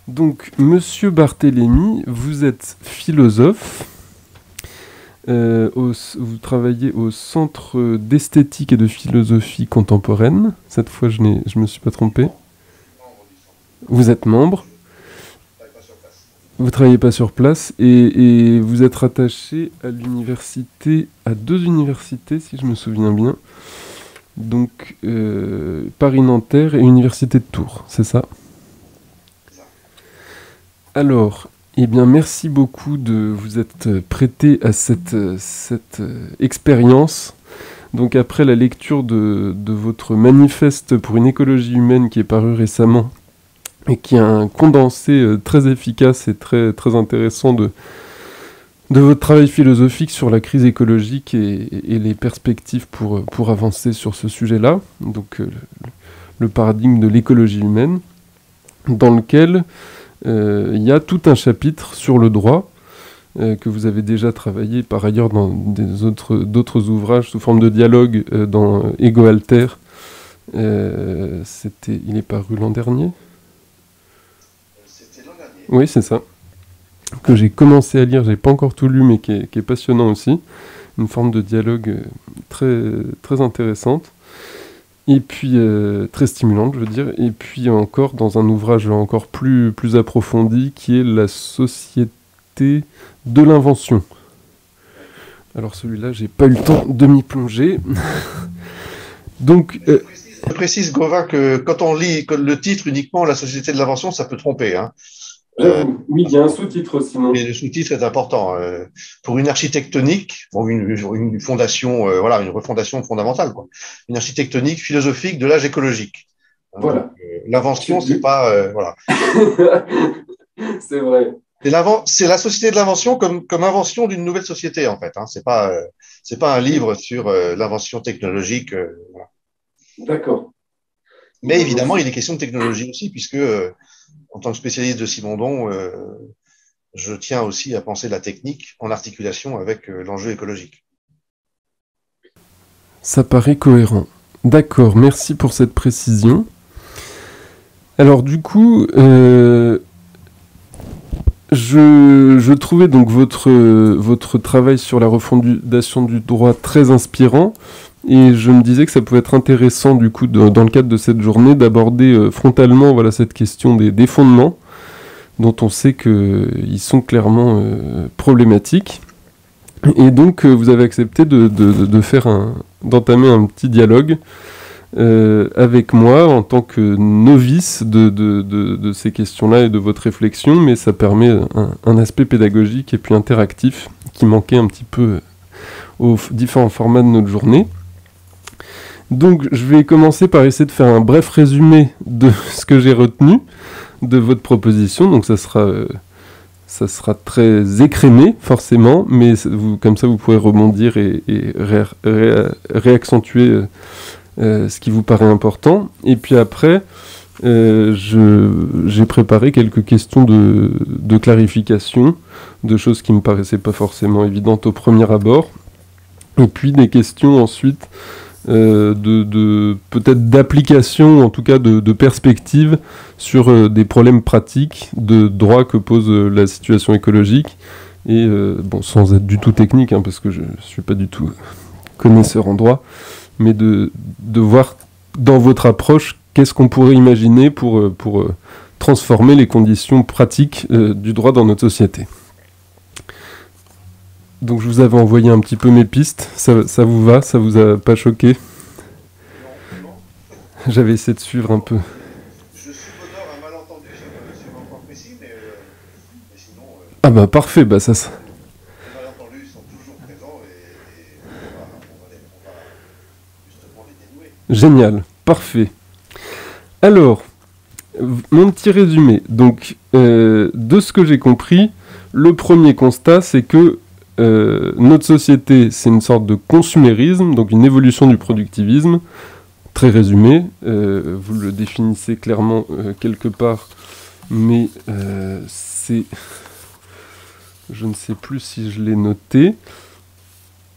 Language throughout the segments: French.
Donc, Monsieur Barthélémy, vous êtes philosophe, vous travaillez au Centre d'esthétique et de philosophie contemporaine. Cette fois, je me suis pas trompé. Vous êtes membre. Vous travaillez pas sur place et vous êtes rattaché à l'université, à deux universités, si je me souviens bien. Donc, Paris-Nanterre et Université de Tours, c'est ça? Alors, eh bien, merci beaucoup de vous être prêté à cette expérience. Donc, après la lecture de votre manifeste pour une écologie humaine qui est paru récemment et qui est un condensé très efficace et très, très intéressant de votre travail philosophique sur la crise écologique et les perspectives pour avancer sur ce sujet-là, donc le paradigme de l'écologie humaine, dans lequel il y a tout un chapitre sur le droit que vous avez déjà travaillé par ailleurs dans d'autres ouvrages sous forme de dialogue dans Ego Alter. Il est paru l'an dernier. C'était l'an dernier. Oui, c'est ça. Que j'ai commencé à lire, j'ai pas encore tout lu, mais qui est passionnant aussi. Une forme de dialogue très, très intéressante. Et puis, très stimulante, je veux dire. Et puis encore, dans un ouvrage encore plus approfondi, qui est La société de l'invention. Alors celui-là, j'ai pas eu le temps de m'y plonger. Donc... Je précise, Gauvin, que quand on lit le titre uniquement La société de l'invention, ça peut tromper, hein. Oui, il y a un sous-titre aussi, non? Et le sous-titre est important. Pour une architectonique, bon, une fondation, voilà, une refondation fondamentale, quoi. Une architectonique philosophique de l'âge écologique. Voilà. Donc, l'invention, c'est pas, voilà. C'est vrai. C'est la société de l'invention comme invention d'une nouvelle société, en fait, hein. C'est pas un livre sur l'invention technologique. Voilà. D'accord. Mais évidemment, il est question de technologie aussi, puisque en tant que spécialiste de Simondon, je tiens aussi à penser la technique en articulation avec l'enjeu écologique. Ça paraît cohérent. D'accord, merci pour cette précision. Alors du coup, je trouvais donc votre travail sur la refondation du droit très inspirant, et je me disais que ça pouvait être intéressant du coup dans le cadre de cette journée d'aborder frontalement voilà, cette question des fondements, dont on sait qu'ils sont clairement problématiques. Et donc vous avez accepté d'entamer un petit dialogue avec moi en tant que novice de ces questions-là et de votre réflexion, mais ça permet un aspect pédagogique et puis interactif qui manquait un petit peu aux différents formats de notre journée. Donc je vais commencer par essayer de faire un bref résumé de ce que j'ai retenu de votre proposition. Donc ça sera très écrémé forcément, mais comme ça vous pourrez rebondir et réaccentuer ce qui vous paraît important. Et puis après, j'ai préparé quelques questions de clarification, de choses qui me paraissaient pas forcément évidentes au premier abord. Et puis des questions ensuite peut-être d'application, en tout cas de perspective sur des problèmes pratiques de droit que pose la situation écologique. Et bon, sans être du tout technique, hein, parce que je suis pas du tout connaisseur en droit, mais de voir dans votre approche qu'est-ce qu'on pourrait imaginer pour transformer les conditions pratiques du droit dans notre société. Donc je vous avais envoyé un petit peu mes pistes, ça vous va? Ça vous a pas choqué? Non. J'avais essayé de suivre un peu. Je subhonore un malentendu sur un point précis, mais sinon... Ah bah parfait, bah ça... Les malentendus sont toujours présents et on va justement les dénouer. Génial, parfait. Alors, mon petit résumé. Donc, de ce que j'ai compris, le premier constat, c'est que notre société, c'est une sorte de consumérisme, donc une évolution du productivisme, très résumé. Vous le définissez clairement quelque part, mais c'est... Je ne sais plus si je l'ai noté.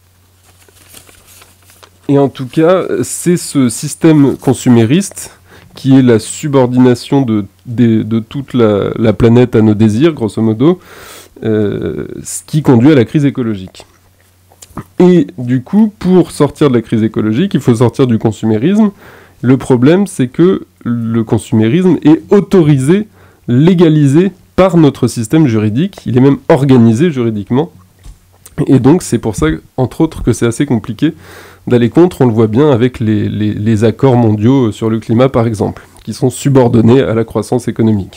Et en tout cas, c'est ce système consumériste qui est la subordination de toute la planète à nos désirs, grosso modo, ce qui conduit à la crise écologique. Et du coup, pour sortir de la crise écologique, il faut sortir du consumérisme. Le problème, c'est que le consumérisme est autorisé, légalisé par notre système juridique. Il est même organisé juridiquement. Et donc, c'est pour ça, entre autres, que c'est assez compliqué d'aller contre. On le voit bien avec les accords mondiaux sur le climat, par exemple, qui sont subordonnés à la croissance économique.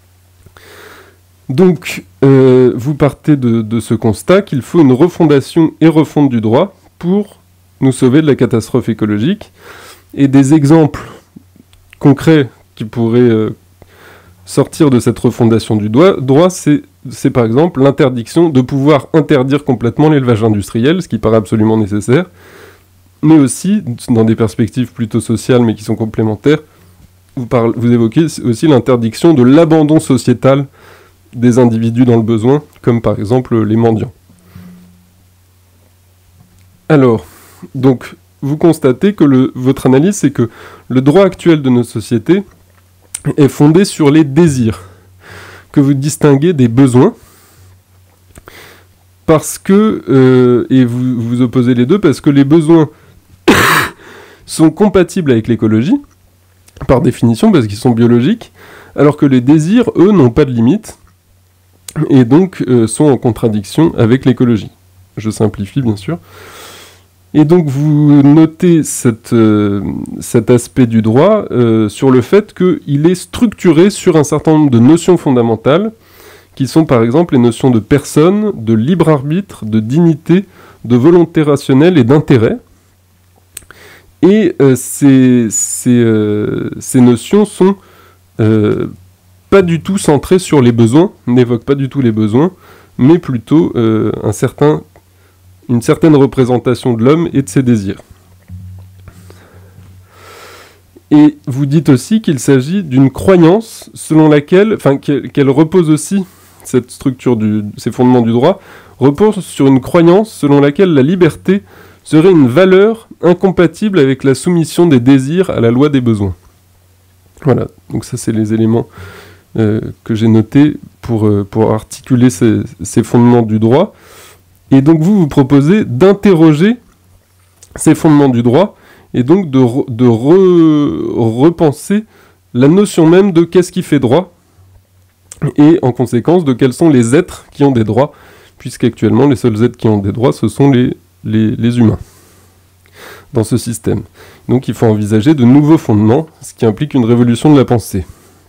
Donc, vous partez de ce constat qu'il faut une refondation et refonte du droit pour nous sauver de la catastrophe écologique. Et des exemples concrets qui pourraient sortir de cette refondation du droit, c'est par exemple l'interdiction de pouvoir interdire complètement l'élevage industriel, ce qui paraît absolument nécessaire, mais aussi, dans des perspectives plutôt sociales mais qui sont complémentaires, vous évoquez aussi l'interdiction de l'abandon sociétal des individus dans le besoin, comme par exemple les mendiants. Alors, donc, vous constatez que votre analyse, c'est que le droit actuel de nos sociétés est fondé sur les désirs, que vous distinguez des besoins, parce que, et vous opposez les deux, parce que les besoins sont compatibles avec l'écologie, par définition, parce qu'ils sont biologiques, alors que les désirs, eux, n'ont pas de limite, et donc sont en contradiction avec l'écologie. Je simplifie, bien sûr. Et donc vous notez cet aspect du droit sur le fait qu'il est structuré sur un certain nombre de notions fondamentales, qui sont par exemple les notions de personne, de libre arbitre, de dignité, de volonté rationnelle et d'intérêt. Et ces notions sont pas du tout centrées sur les besoins, n'évoquent pas du tout les besoins, mais plutôt une certaine représentation de l'homme et de ses désirs. Et vous dites aussi qu'il s'agit d'une croyance selon laquelle, qu'elle repose aussi, cette structure, ces fondements du droit, repose sur une croyance selon laquelle la liberté serait une valeur incompatible avec la soumission des désirs à la loi des besoins. Voilà, donc ça c'est les éléments que j'ai notés pour articuler ces fondements du droit. Et donc vous proposez d'interroger ces fondements du droit et donc de repenser la notion même de qu'est-ce qui fait droit et en conséquence de quels sont les êtres qui ont des droits, puisqu'actuellement les seuls êtres qui ont des droits ce sont les humains dans ce système. Donc il faut envisager de nouveaux fondements, ce qui implique une révolution de la pensée.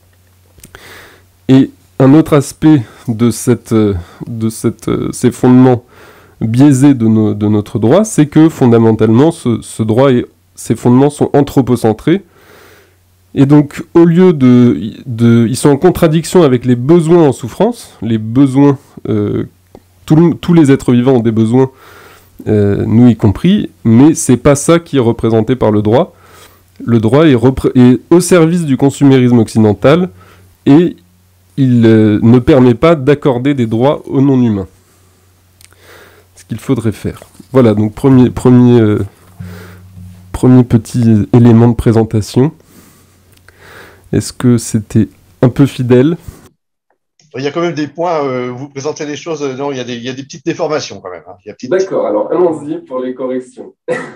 Et un autre aspect de ces fondements biaisés de notre droit, c'est que fondamentalement, ce droit et ces fondements sont anthropocentrés. Et donc, au lieu ils sont en contradiction avec les besoins en souffrance, les besoins, tous les êtres vivants ont des besoins, nous y compris, mais c'est pas ça qui est représenté par le droit. Le droit est au service du consumérisme occidental et il ne permet pas d'accorder des droits aux non-humains. Ce qu'il faudrait faire. Voilà, donc premier petit élément de présentation. Est-ce que c'était un peu fidèle ? Il y a quand même des points, vous présentez les choses, non, il y a des petites déformations quand même. Hein. D'accord, alors allons-y pour les corrections.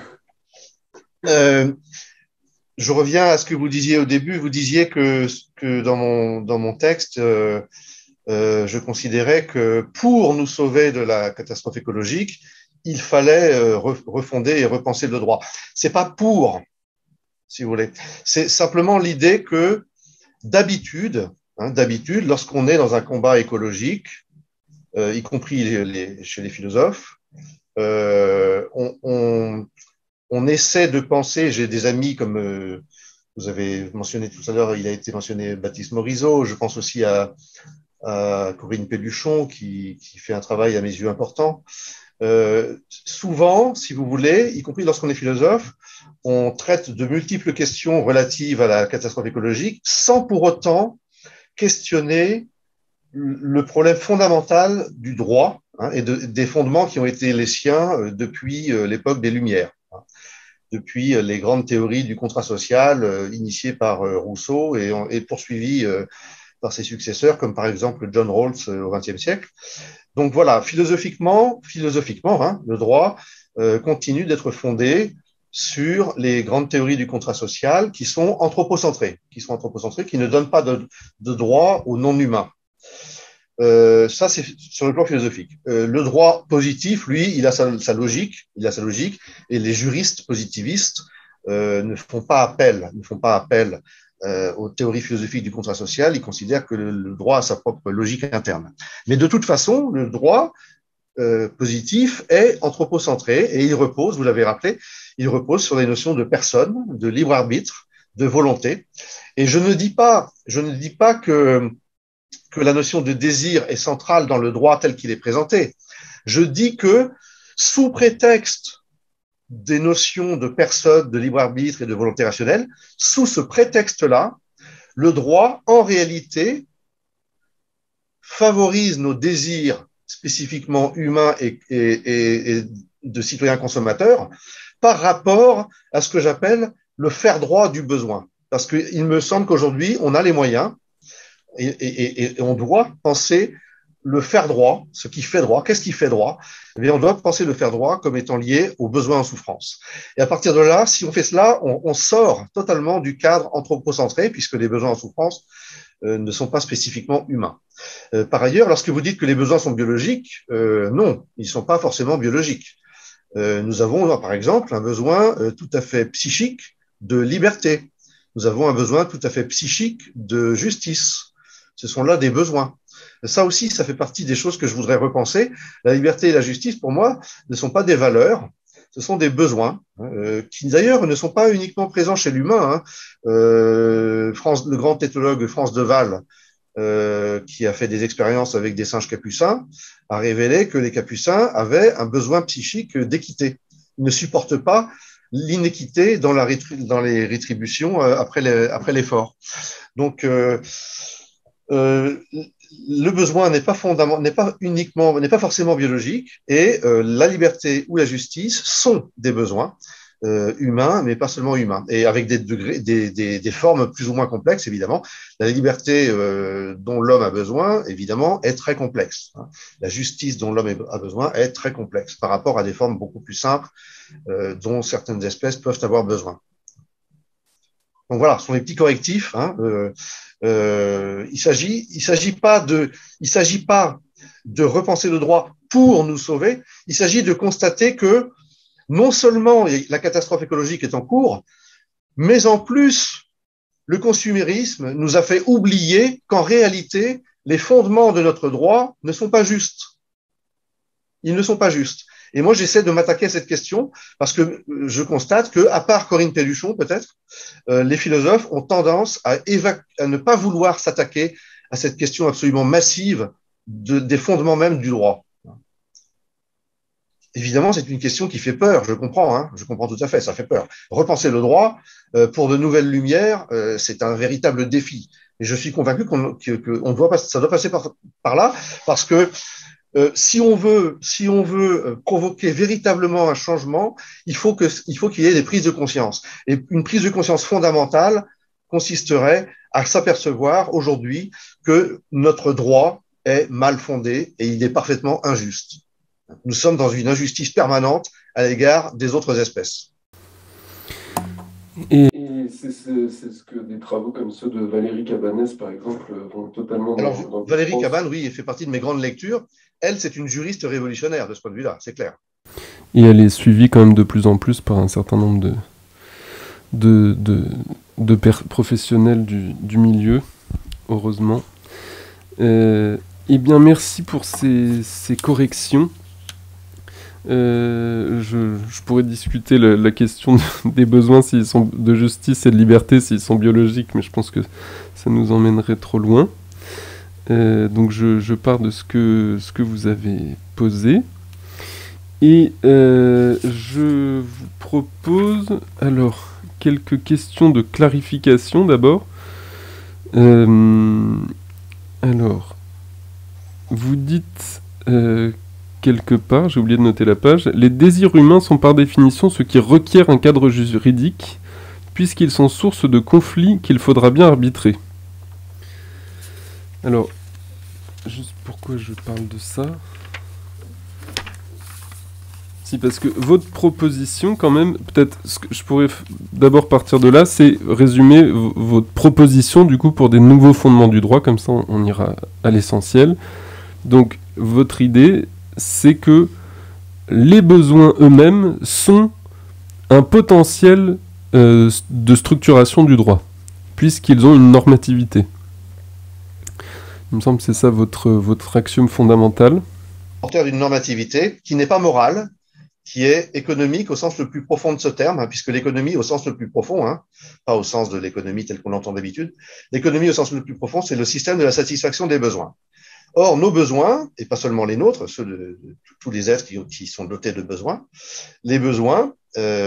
Je reviens à ce que vous disiez au début. Vous disiez que dans mon texte, je considérais que pour nous sauver de la catastrophe écologique, il fallait refonder et repenser le droit. C'est pas pour, si vous voulez. C'est simplement l'idée que d'habitude, lorsqu'on est dans un combat écologique, y compris chez les philosophes, on essaie de penser, j'ai des amis comme vous avez mentionné tout à l'heure, il a été mentionné Baptiste Morisot, je pense aussi à Corinne Pelluchon qui fait un travail à mes yeux important. Souvent, si vous voulez, y compris lorsqu'on est philosophe, on traite de multiples questions relatives à la catastrophe écologique sans pour autant questionner le problème fondamental du droit et des fondements qui ont été les siens depuis l'époque des Lumières. depuis les grandes théories du contrat social initiées par Rousseau et poursuivies par ses successeurs, comme par exemple John Rawls au XXe siècle. Donc voilà, philosophiquement, hein, le droit continue d'être fondé sur les grandes théories du contrat social qui sont anthropocentrées, qui ne donnent pas de droit aux non-humains. Ça, c'est sur le plan philosophique. Le droit positif, lui, il a sa logique, et les juristes positivistes ne font pas appel aux théories philosophiques du contrat social. Ils considèrent que le droit a sa propre logique interne. Mais de toute façon, le droit positif est anthropocentré et il repose, vous l'avez rappelé, il repose sur les notions de personne, de libre arbitre, de volonté. Et je ne dis pas que la notion de désir est centrale dans le droit tel qu'il est présenté. Je dis que sous prétexte des notions de personne, de libre arbitre et de volonté rationnelle, sous ce prétexte-là, le droit, en réalité, favorise nos désirs spécifiquement humains et de citoyens consommateurs par rapport à ce que j'appelle le faire droit du besoin. Parce qu'il me semble qu'aujourd'hui, on a les moyens et on doit penser le faire droit, ce qui fait droit. Qu'est-ce qui fait droit? Eh bien, on doit penser le faire droit comme étant lié aux besoins en souffrance. Et à partir de là, si on fait cela, on sort totalement du cadre anthropocentré, puisque les besoins en souffrance ne sont pas spécifiquement humains. Par ailleurs, lorsque vous dites que les besoins sont biologiques, non, ils ne sont pas forcément biologiques. Nous avons, par exemple, un besoin tout à fait psychique de liberté. Nous avons un besoin tout à fait psychique de justice. Ce sont là des besoins. Ça aussi, ça fait partie des choses que je voudrais repenser. La liberté et la justice, pour moi, ne sont pas des valeurs, ce sont des besoins, qui d'ailleurs ne sont pas uniquement présents chez l'humain. Le grand éthologue France Deval, qui a fait des expériences avec des singes capucins, a révélé que les capucins avaient un besoin psychique d'équité. Ils ne supportent pas l'inéquité dans les rétributions après l'effort. Donc, le besoin n'est pas forcément biologique, et la liberté ou la justice sont des besoins humains, mais pas seulement humains, et avec des formes plus ou moins complexes, évidemment. La liberté dont l'homme a besoin, évidemment, est très complexe. La justice dont l'homme a besoin est très complexe par rapport à des formes beaucoup plus simples dont certaines espèces peuvent avoir besoin. Donc voilà, ce sont les petits correctifs. Il s'agit pas de repenser le droit pour nous sauver. Il s'agit de constater que non seulement la catastrophe écologique est en cours, mais en plus, le consumérisme nous a fait oublier qu'en réalité, les fondements de notre droit ne sont pas justes. Ils ne sont pas justes. Et moi, j'essaie de m'attaquer à cette question parce que je constate que, à part Corinne Pelluchon, peut-être, les philosophes ont tendance à ne pas vouloir s'attaquer à cette question absolument massive des fondements même du droit. Évidemment, c'est une question qui fait peur, je comprends tout à fait, ça fait peur. Repenser le droit pour de nouvelles lumières, c'est un véritable défi. Et je suis convaincu ça doit passer par là, parce que si on veut provoquer véritablement un changement, il faut qu'il y ait des prises de conscience. Et une prise de conscience fondamentale consisterait à s'apercevoir aujourd'hui que notre droit est mal fondé et il est parfaitement injuste. Nous sommes dans une injustice permanente à l'égard des autres espèces. Et c'est ce que des travaux comme ceux de Valérie Cabanès, par exemple, vont totalement dans Valérie Cabanès, oui, elle fait partie de mes grandes lectures. Elle, c'est une juriste révolutionnaire de ce point de vue-là, c'est clair. Et elle est suivie quand même de plus en plus par un certain nombre de professionnels du milieu, heureusement. Eh bien, merci pour ces corrections. Je pourrais discuter la question des besoins s'ils sont de justice et de liberté, s'ils sont biologiques, mais je pense que ça nous emmènerait trop loin. Donc je pars de ce que vous avez posé. Et je vous propose alors quelques questions de clarification d'abord. Alors, vous dites quelque part, j'ai oublié de noter la page. Les désirs humains sont par définition ce qui requiert un cadre juridique, puisqu'ils sont source de conflits qu'il faudra bien arbitrer. Alors, juste pourquoi je parle de ça ? Si, parce que votre proposition, quand même, peut-être, ce que je pourrais d'abord partir de là, c'est résumer votre proposition, du coup, pour des nouveaux fondements du droit, comme ça on ira à l'essentiel. Donc, votre idée, c'est que les besoins eux-mêmes sont un potentiel de structuration du droit, puisqu'ils ont une normativité. Il me semble que c'est ça votre axiome fondamental. Porteur d'une normativité qui n'est pas morale, qui est économique au sens le plus profond de ce terme, hein, puisque l'économie au sens le plus profond, hein, pas au sens de l'économie telle qu'on l'entend d'habitude, l'économie au sens le plus profond, c'est le système de la satisfaction des besoins. Or, nos besoins, et pas seulement les nôtres, ceux de tous les êtres qui sont dotés de besoins, les besoins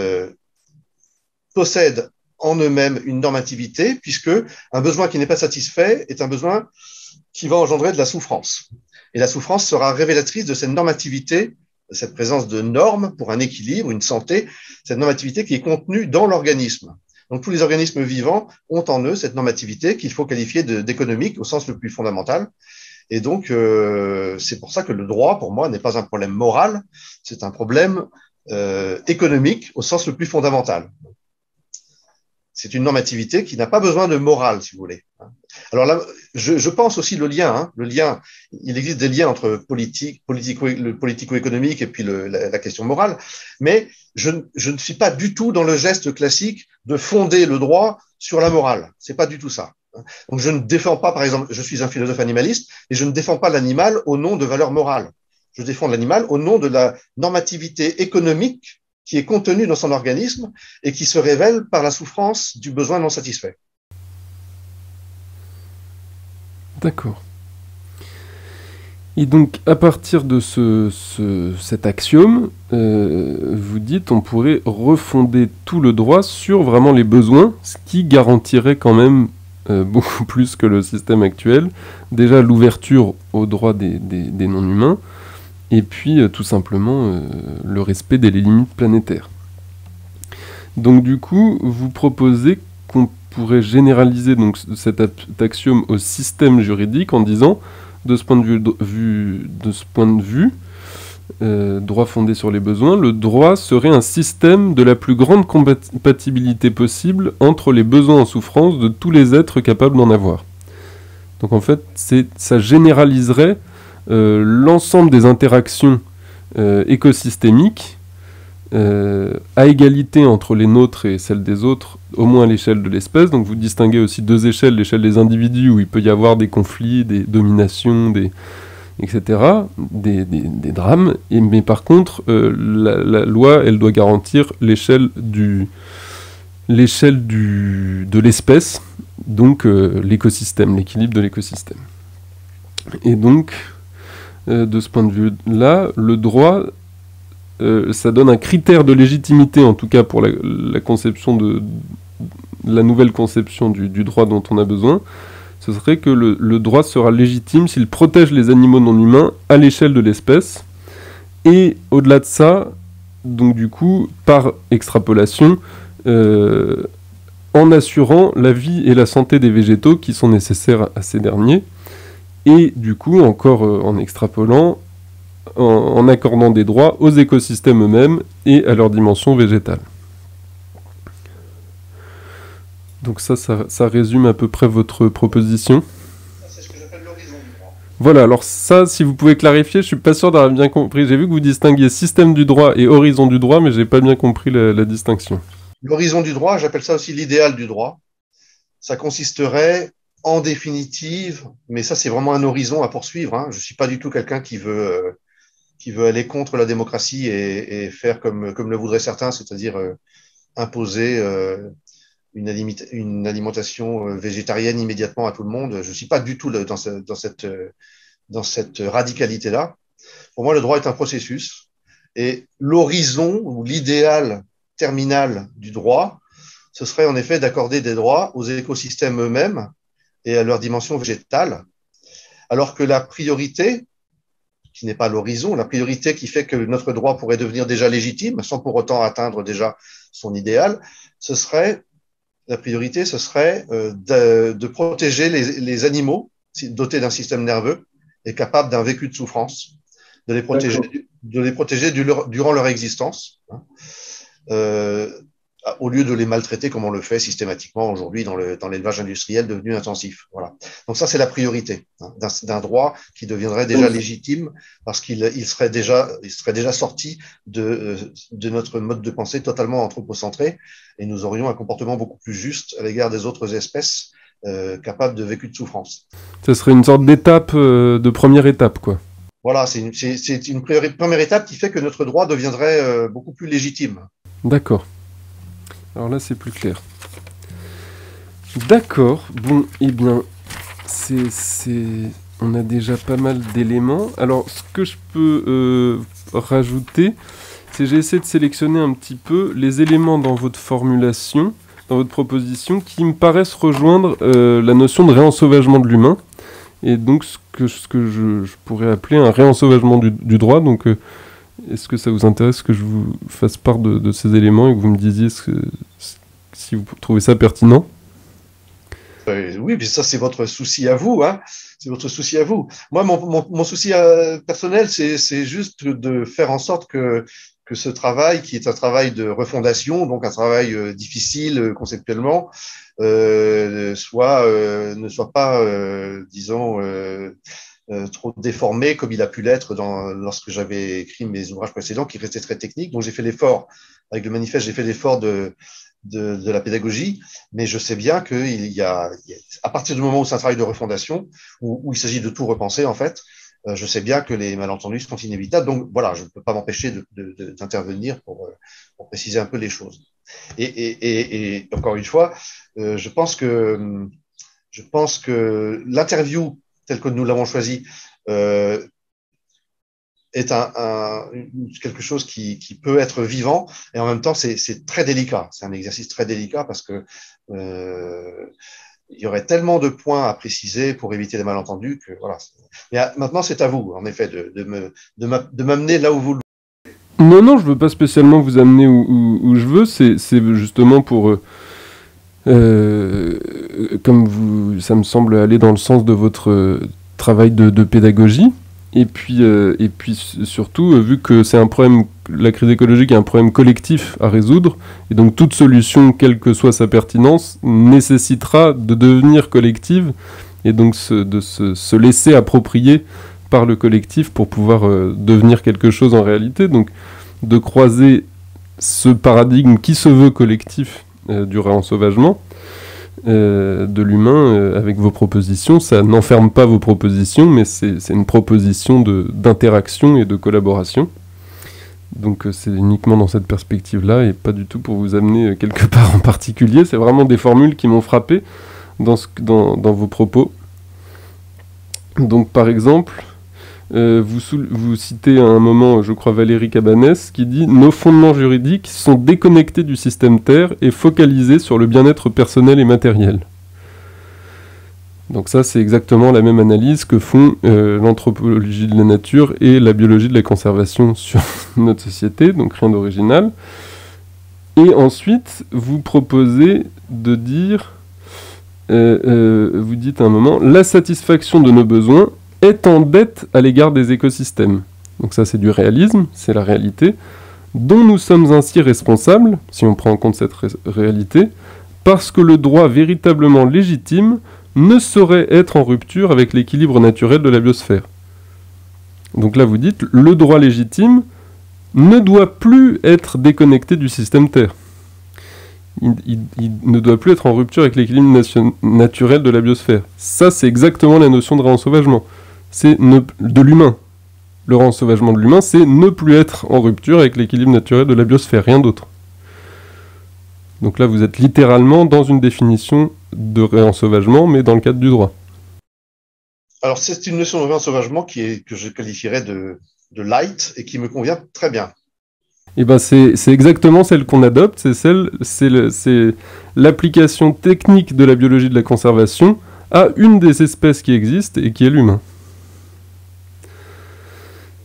possèdent en eux-mêmes une normativité, puisque un besoin qui n'est pas satisfait est un besoin qui va engendrer de la souffrance. Et la souffrance sera révélatrice de cette normativité, de cette présence de normes pour un équilibre, une santé, cette normativité qui est contenue dans l'organisme. Donc tous les organismes vivants ont en eux cette normativité qu'il faut qualifier d'économique au sens le plus fondamental. Et donc, c'est pour ça que le droit, pour moi, n'est pas un problème moral, c'est un problème économique au sens le plus fondamental. C'est une normativité qui n'a pas besoin de morale, si vous voulez. Alors là, je pense aussi le lien. Il existe des liens entre le politico-économique et puis la question morale, mais je ne suis pas du tout dans le geste classique de fonder le droit sur la morale. C'est pas du tout ça. Donc je ne défends pas, par exemple, je suis un philosophe animaliste et je ne défends pas l'animal au nom de valeurs morales. Je défends l'animal au nom de la normativité économique qui est contenue dans son organisme et qui se révèle par la souffrance du besoin non satisfait. D'accord. Et donc, à partir de cet axiome, vous dites on pourrait refonder tout le droit sur vraiment les besoins, ce qui garantirait quand même beaucoup plus que le système actuel. Déjà, l'ouverture aux droits des non-humains, et puis tout simplement le respect des limites planétaires. Donc du coup, vous proposez qu'on pourrait généraliser donc cet axiome au système juridique en disant, de ce point de vue, droit fondé sur les besoins, le droit serait un système de la plus grande compatibilité possible entre les besoins en souffrance de tous les êtres capables d'en avoir. Donc en fait, ça généraliserait l'ensemble des interactions écosystémiques à égalité entre les nôtres et celles des autres, au moins à l'échelle de l'espèce. Donc vous distinguez aussi deux échelles, l'échelle des individus où il peut y avoir des conflits, des dominations, etc., des drames, mais par contre la loi elle doit garantir l'échelle de l'espèce, donc l'écosystème, l'équilibre de l'écosystème. Et donc de ce point de vue-là, le droit, ça donne un critère de légitimité, en tout cas pour la conception la nouvelle conception du droit dont on a besoin. Ce serait que le droit sera légitime s'il protège les animaux non humains à l'échelle de l'espèce. Et au-delà de ça, donc du coup, par extrapolation, en assurant la vie et la santé des végétaux qui sont nécessaires à ces derniers. Et du coup, encore en extrapolant, en accordant des droits aux écosystèmes eux-mêmes et à leur dimension végétale. Donc ça résume à peu près votre proposition. C'est ce que j'appelle l'horizon du droit. Voilà, alors ça, si vous pouvez clarifier, je suis pas sûr d'avoir bien compris. J'ai vu que vous distinguiez système du droit et horizon du droit, mais j'ai pas bien compris la distinction. L'horizon du droit, j'appelle ça aussi l'idéal du droit. Ça consisterait en définitive, mais ça c'est vraiment un horizon à poursuivre, hein. Je ne suis pas du tout quelqu'un qui veut aller contre la démocratie et faire comme le voudraient certains, c'est-à-dire imposer une alimentation végétarienne immédiatement à tout le monde. Je ne suis pas du tout dans cette radicalité-là. Pour moi, le droit est un processus et l'horizon ou l'idéal terminal du droit, ce serait en effet d'accorder des droits aux écosystèmes eux-mêmes et à leur dimension végétale, alors que la priorité, qui n'est pas l'horizon, la priorité qui fait que notre droit pourrait devenir déjà légitime, sans pour autant atteindre déjà son idéal, la priorité, ce serait de protéger les animaux dotés d'un système nerveux et capables d'un vécu de souffrance, de les protéger durant leur existence, au lieu de les maltraiter comme on le fait systématiquement aujourd'hui dans l'élevage industriel devenu intensif. Voilà. Donc ça, c'est la priorité d'un droit qui deviendrait déjà légitime parce qu'il serait déjà sorti de notre mode de pensée totalement anthropocentré et nous aurions un comportement beaucoup plus juste à l'égard des autres espèces capables de vécu de souffrance. Ça serait une sorte d'étape, de première étape, quoi. Voilà, c'est une première étape qui fait que notre droit deviendrait beaucoup plus légitime. D'accord. Alors là, c'est plus clair. D'accord. Bon, eh bien, on a déjà pas mal d'éléments. Alors, ce que je peux rajouter, c'est que j'ai essayé de sélectionner un petit peu les éléments dans votre formulation, dans votre proposition, qui me paraissent rejoindre la notion de réensauvagement de l'humain, et donc ce que je pourrais appeler un réensauvagement du droit. Donc, est-ce que ça vous intéresse que je vous fasse part de ces éléments et que vous me disiez si vous trouvez ça pertinent? Oui, mais ça, c'est votre souci à vous. Hein. C'est votre souci à vous. Moi, mon souci personnel, c'est juste de faire en sorte que ce travail, qui est un travail de refondation, donc un travail difficile conceptuellement, ne soit pas, disons, trop déformé comme il a pu l'être lorsque j'avais écrit mes ouvrages précédents qui restaient très techniques. Donc j'ai fait l'effort, avec le manifeste, j'ai fait l'effort de la pédagogie, mais je sais bien qu'il y a, à partir du moment où c'est un travail de refondation, où il s'agit de tout repenser en fait, je sais bien que les malentendus sont inévitables. Donc voilà, je ne peux pas m'empêcher d'intervenir pour préciser un peu les choses. Et encore une fois, je pense que l'interview telle que nous l'avons choisi est quelque chose qui peut être vivant et en même temps c'est très délicat. C'est un exercice très délicat parce que il y aurait tellement de points à préciser pour éviter les malentendus que voilà. Mais maintenant c'est à vous en effet de m'amener là où vous le voulez. Non, je veux pas spécialement vous amener où je veux. C'est justement pour comme ça me semble aller dans le sens de votre travail de pédagogie. Et puis surtout, vu que c'est un problème, la crise écologique est un problème collectif à résoudre, et donc toute solution, quelle que soit sa pertinence, nécessitera de devenir collective, et donc de se laisser approprier par le collectif pour pouvoir devenir quelque chose en réalité. Donc de croiser ce paradigme qui se veut collectif du réensauvagement de l'humain avec vos propositions. Ça n'enferme pas vos propositions, mais c'est une proposition d'interaction et de collaboration. Donc c'est uniquement dans cette perspective-là et pas du tout pour vous amener quelque part en particulier. C'est vraiment des formules qui m'ont frappé dans vos propos. Donc par exemple, vous citez à un moment, je crois, Valérie Cabanès, qui dit « Nos fondements juridiques sont déconnectés du système Terre et focalisés sur le bien-être personnel et matériel. » Donc ça, c'est exactement la même analyse que font l'anthropologie de la nature et la biologie de la conservation sur notre société, donc rien d'original. Et ensuite, vous proposez de dire, vous dites à un moment « La satisfaction de nos besoins est en dette à l'égard des écosystèmes. » Donc ça, c'est du réalisme, c'est la réalité, dont nous sommes ainsi responsables, si on prend en compte cette réalité, parce que le droit véritablement légitime ne saurait être en rupture avec l'équilibre naturel de la biosphère. Donc là, vous dites, le droit légitime ne doit plus être déconnecté du système Terre. Il ne doit plus être en rupture avec l'équilibre naturel de la biosphère. Ça, c'est exactement la notion de réensauvagement. C'est de l'humain. Le réensauvagement de l'humain, c'est ne plus être en rupture avec l'équilibre naturel de la biosphère, rien d'autre. Donc là, vous êtes littéralement dans une définition de réensauvagement, mais dans le cadre du droit. Alors, c'est une notion de réensauvagement que je qualifierais de light et qui me convient très bien. Et ben c'est exactement celle qu'on adopte, c'est l'application technique de la biologie de la conservation à une des espèces qui existent et qui est l'humain.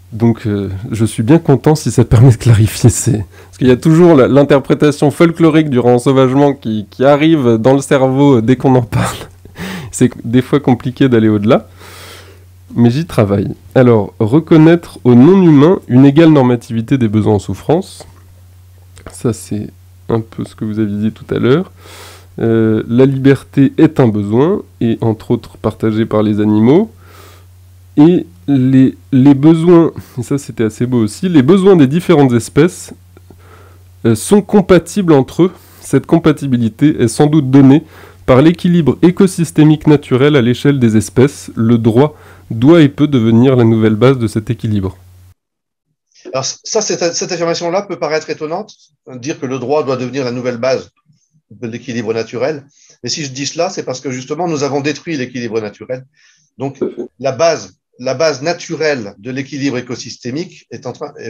Donc je suis bien content si ça permet de clarifier parce qu'il y a toujours l'interprétation folklorique du rensauvagement qui arrive dans le cerveau dès qu'on en parle. C'est des fois compliqué d'aller au-delà, mais j'y travaille. Alors, reconnaître aux non-humains une égale normativité des besoins en souffrance. Ça, c'est un peu ce que vous aviez dit tout à l'heure. La liberté est un besoin, et entre autres partagé par les animaux. Et les besoins, et ça c'était assez beau aussi, les besoins des différentes espèces sont compatibles entre eux. Cette compatibilité est sans doute donnée par l'équilibre écosystémique naturel à l'échelle des espèces. Le droit doit et peut devenir la nouvelle base de cet équilibre. Alors ça, cette affirmation-là peut paraître étonnante, dire que le droit doit devenir la nouvelle base de l'équilibre naturel. Mais si je dis cela, c'est parce que justement, nous avons détruit l'équilibre naturel. Donc, la base naturelle de l'équilibre écosystémique est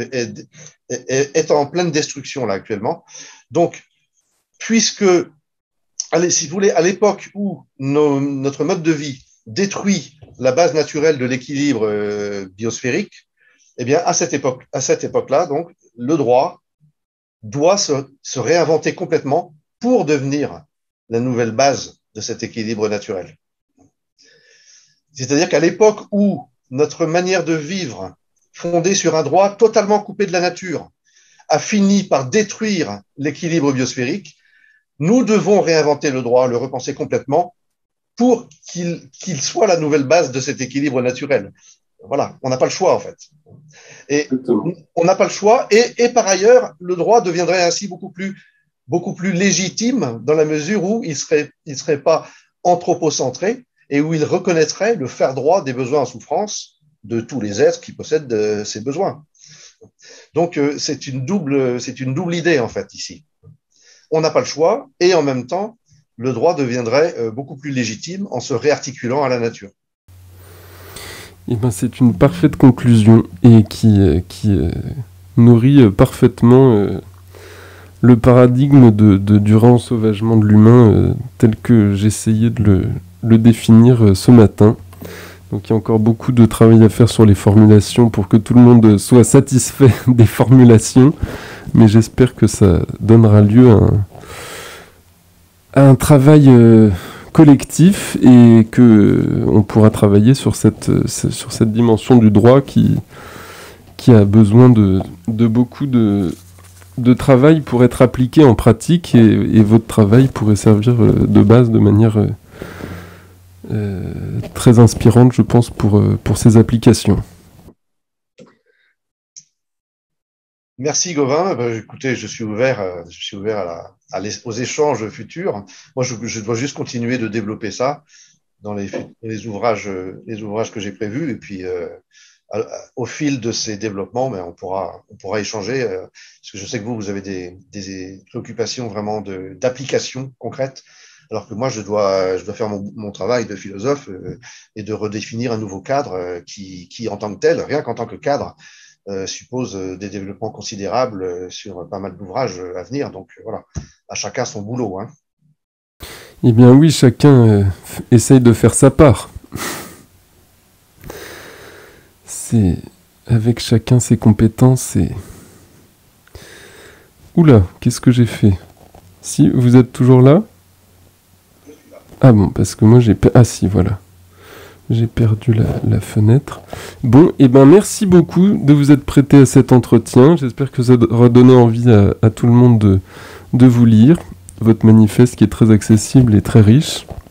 en pleine destruction là actuellement. Donc, puisque, si vous voulez, à l'époque où notre mode de vie détruit la base naturelle de l'équilibre biosphérique, eh bien, à cette époque-là, donc, le droit doit se réinventer complètement pour devenir la nouvelle base de cet équilibre naturel. C'est-à-dire qu'à l'époque où notre manière de vivre, fondée sur un droit totalement coupé de la nature, a fini par détruire l'équilibre biosphérique, nous devons réinventer le droit, le repenser complètement pour qu'il soit la nouvelle base de cet équilibre naturel. Voilà, on n'a pas le choix en fait. Et on n'a pas le choix. Et par ailleurs, le droit deviendrait ainsi beaucoup plus légitime dans la mesure où il serait pas anthropocentré et où il reconnaîtrait le faire droit des besoins en souffrance de tous les êtres qui possèdent ces besoins. Donc c'est une double idée en fait ici. On n'a pas le choix et en même temps, le droit deviendrait beaucoup plus légitime en se réarticulant à la nature. Eh ben, c'est une parfaite conclusion et qui nourrit parfaitement le paradigme du rensauvagement de l'humain tel que j'essayais de le définir ce matin. Donc il y a encore beaucoup de travail à faire sur les formulations pour que tout le monde soit satisfait des formulations, mais j'espère que ça donnera lieu à un travail collectif et que on pourra travailler sur cette dimension du droit qui a besoin de beaucoup de travail pour être appliqué en pratique et votre travail pourrait servir de base de manière très inspirante, je pense, pour ces applications. Merci Gauvin. Écoutez, je suis ouvert aux échanges futurs. Moi, je dois juste continuer de développer ça dans les ouvrages que j'ai prévus. Et puis, au fil de ces développements, on pourra échanger. Parce que je sais que vous avez des préoccupations vraiment d'application concrète. Alors que moi, je dois faire mon travail de philosophe et de redéfinir un nouveau cadre qui, en tant que tel, rien qu'en tant que cadre, suppose des développements considérables sur pas mal d'ouvrages à venir. Donc voilà, à chacun son boulot. Hein. Eh bien oui, chacun essaye de faire sa part. C'est avec chacun ses compétences et... Oula, qu'est-ce que j'ai fait? Si, vous êtes toujours là? Ah bon, parce que moi j'ai... Ah si, voilà. J'ai perdu la fenêtre. Bon, et ben merci beaucoup de vous être prêté à cet entretien. J'espère que ça aura donné envie à tout le monde de vous lire. Votre manifeste qui est très accessible et très riche.